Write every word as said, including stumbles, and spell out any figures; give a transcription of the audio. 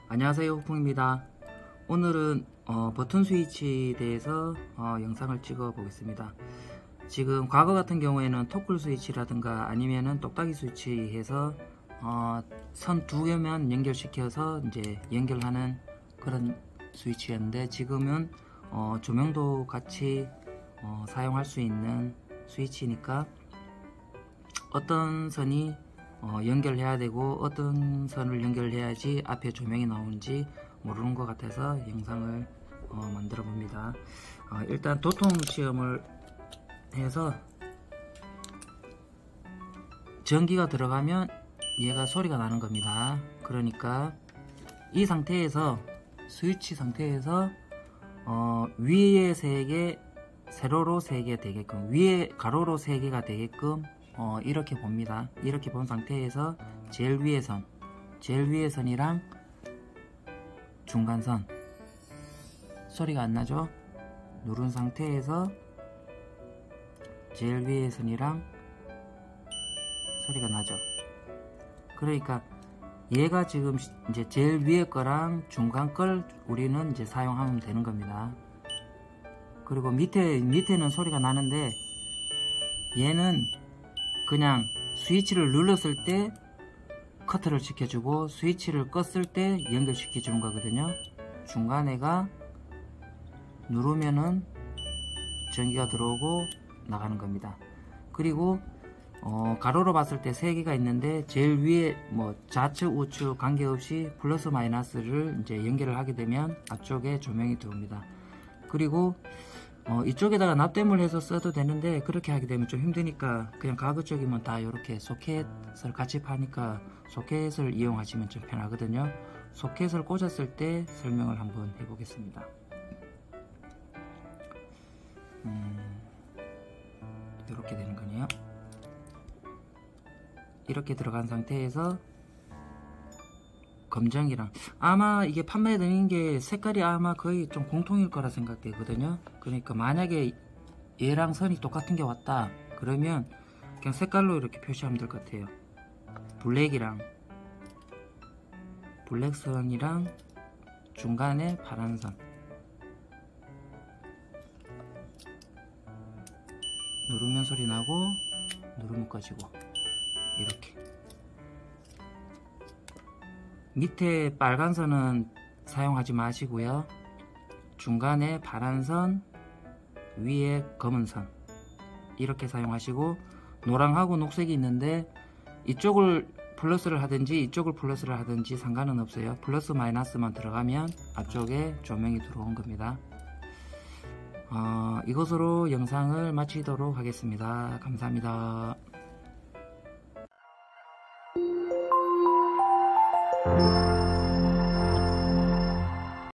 안녕하세요, 후풍입니다. 오늘은 어, 버튼 스위치에 대해서 어, 영상을 찍어 보겠습니다. 지금 과거 같은 경우에는 토클 스위치라든가 아니면은 똑딱이 스위치 해서 어, 선 두 개만 연결시켜서 이제 연결하는 그런 스위치였는데, 지금은 어, 조명도 같이 어, 사용할 수 있는 스위치니까 어떤 선이 어, 연결해야 되고 어떤 선을 연결해야지 앞에 조명이 나오는지 모르는 것 같아서 영상을 어, 만들어 봅니다. 어, 일단 도통 시험을 해서 전기가 들어가면 얘가 소리가 나는 겁니다. 그러니까 이 상태에서 스위치 상태에서 어, 위에 세 개, 세로로 세 개 되게끔, 위에 가로로 세 개가 되게끔 어, 이렇게 봅니다. 이렇게 본 상태에서 제일 위에 선, 제일 위에 선이랑 중간선, 소리가 안 나죠? 누른 상태에서 제일 위에 선이랑 소리가 나죠? 그러니까 얘가 지금 이제 제일 위에 거랑 중간 걸 우리는 이제 사용하면 되는 겁니다. 그리고 밑에, 밑에는 소리가 나는데 얘는 그냥 스위치를 눌렀을 때 커트를 시켜주고 스위치를 껐을 때 연결시켜 주는 거거든요. 중간에가 누르면은 전기가 들어오고 나가는 겁니다. 그리고 어, 가로로 봤을 때 세 개가 있는데 제일 위에 뭐 좌측 우측 관계없이 플러스 마이너스를 이제 연결을 하게 되면 앞쪽에 조명이 들어옵니다. 그리고 어, 이쪽에다가 납땜을 해서 써도 되는데 그렇게 하게 되면 좀 힘드니까 그냥 가급적이면 다 이렇게 소켓을 같이 파니까 소켓을 이용하시면 좀 편하거든요. 소켓을 꽂았을 때 설명을 한번 해보겠습니다. 음, 이렇게 되는 거네요. 이렇게 들어간 상태에서 검정이랑, 아마 이게 판매되는 게 색깔이 아마 거의 좀 공통일 거라 생각되거든요. 그러니까 만약에 얘랑 선이 똑같은 게 왔다 그러면 그냥 색깔로 이렇게 표시하면 될 것 같아요. 블랙이랑 블랙선이랑 중간에 파란선, 누르면 소리 나고 누르면 꺼지고, 이렇게. 밑에 빨간 선은 사용하지 마시고요. 중간에 파란 선, 위에 검은 선, 이렇게 사용하시고, 노랑하고 녹색이 있는데 이쪽을 플러스를 하든지 이쪽을 플러스를 하든지 상관은 없어요. 플러스 마이너스만 들어가면 앞쪽에 조명이 들어온 겁니다. 어, 이것으로 영상을 마치도록 하겠습니다. 감사합니다. Thank you.